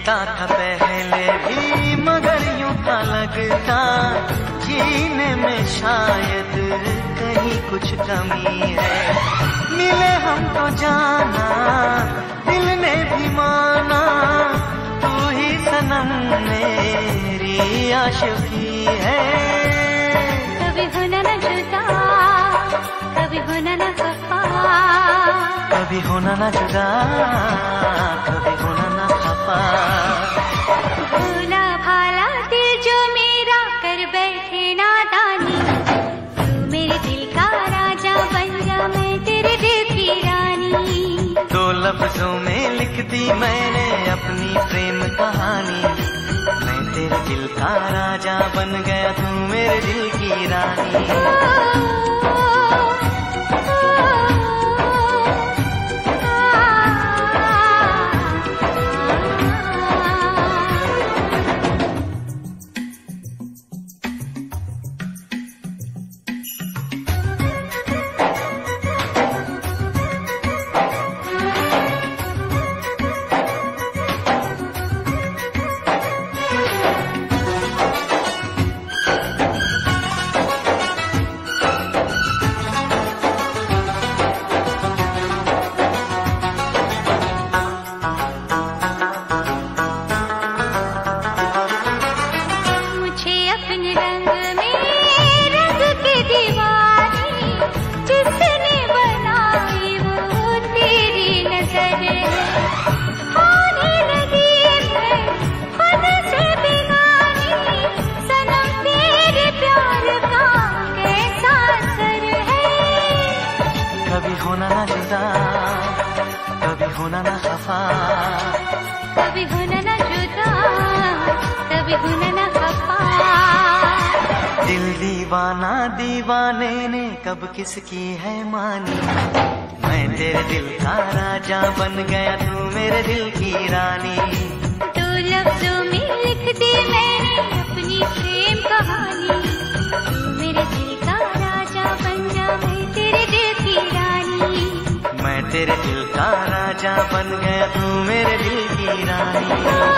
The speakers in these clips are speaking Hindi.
जीता था पहले भी मगर यूं था लगता जीने में शायद कहीं कुछ कमी है। मिले हम तो जाना दिल ने भी माना तू ही सनम मेरी आशिकी है। कभी होना न जुदा कभी होना न खफा, कभी होना न जुदा कभी होना न खफा। भोला भाला दिल जो मेरा कर बैठे नादानी, तू मेरे दिल का राजा बन जा मैं तेरे दिल की रानी। दो लफ्जों में लिख दी मैंने अपनी प्रेम कहानी, मैं तेरे दिल का राजा बन गया तू मेरे दिल की रानी। कभी होना न जुदा कभी होना न खफा, कभी होना न जुदा कभी होना न खफा। दिल दीवाना दीवाने ने कब किसकी है मानी, मैं तेरे दिल का राजा बन गया तू मेरे दिल की रानी। दो लफ्जों में लिख दी मैंने अपनी प्रेम कहानी, तू मेरे दिल का राजा बन जा मैं तेरे दिल की रानी। मैं तेरे दिल का राजा बन गया तू मेरे दिल की रानी।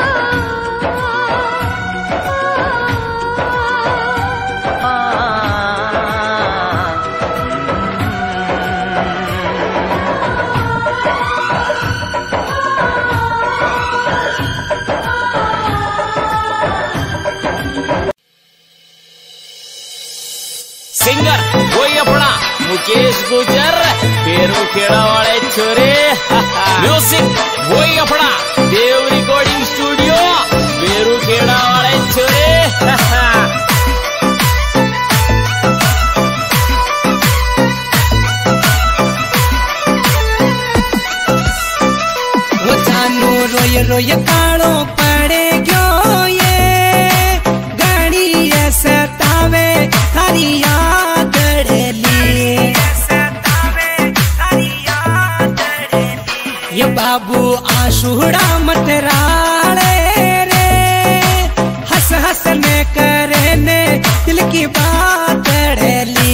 सिंगर वही अपना मुकेश गुजर, पेरू खेड़ा वाले छोरे। म्यूजिक वही अपना देव रिकॉर्डिंग स्टूडियो, पेरू खेड़ा वाले छोरे। वो जानू रोय रोय काड़ो पड़े गयो ये गाड़ी सतावे थारी याद ये बाबू आशुड़ा मतराले रे, हंस हंस ने करे ने दिल की बात ली।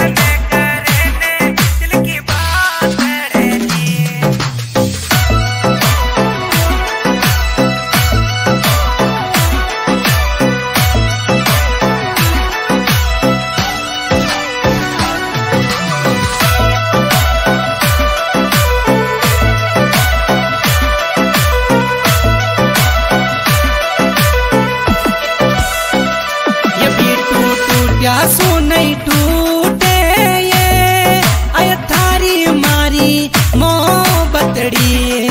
सो नहीं टूटे ये आय थारी मारी मोहब्बतड़ी,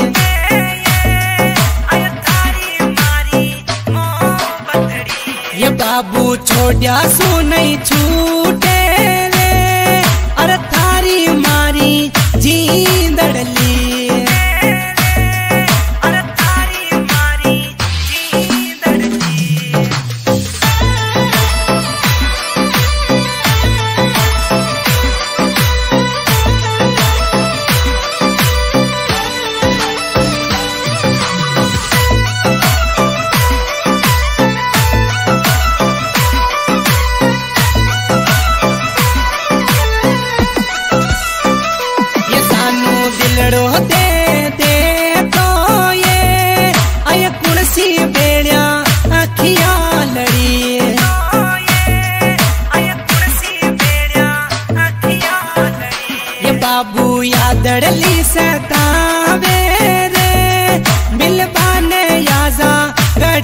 ये बाबू छोड़िया सो नहीं छूटे रे, अरे थारी मारी जींदड़ली।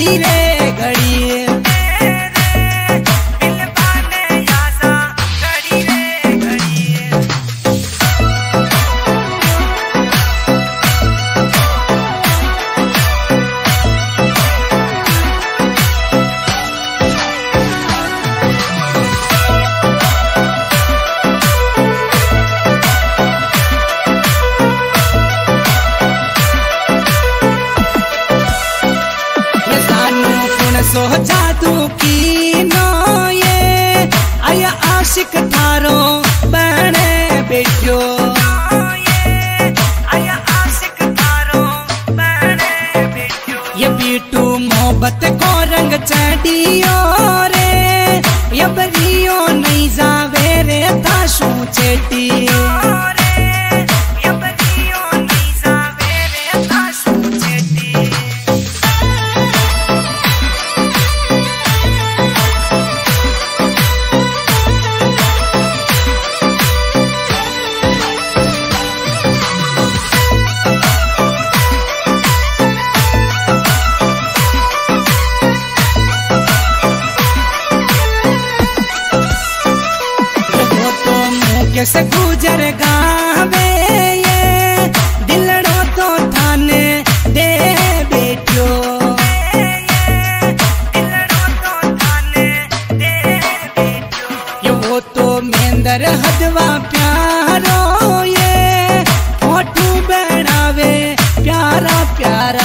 घड़ी रे घड़ी सो जादू की नो ये आया आशिक थारो बने बैठो आया आशिक थारो बने बैठो ये बीटू मोहब्बत को रंग चढ़ियो रे ये बरियो नहीं जावे रे ताशू चेटी कैसे गुजर गावे ये दिलड़ो तो थाने दे बैठो दिलड़ो तो थाने दे बैठो ये वो तो मेंदर हदवा प्यारो ये फोटू बनावे प्यारा प्यारा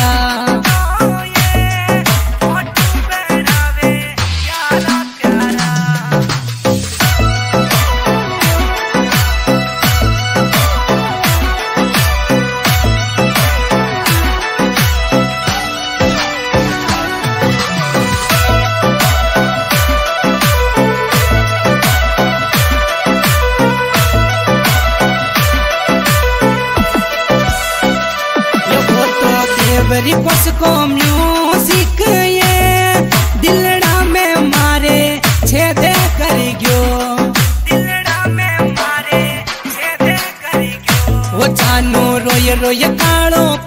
देवरी बस को म्यूजिक ये दिलड़ा में मारे छेदे कर गयो दिलड़ा में मारे छेदे कर गयो वो जानू रोय रोय कालो